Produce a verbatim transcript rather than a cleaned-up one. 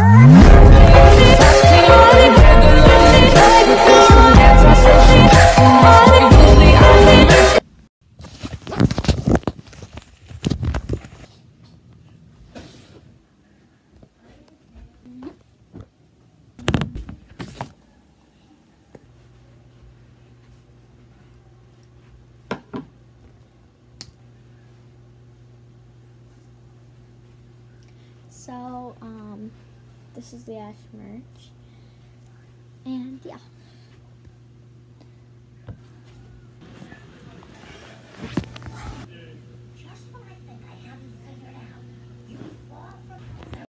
So, um, this is the Ash merch, and yeah.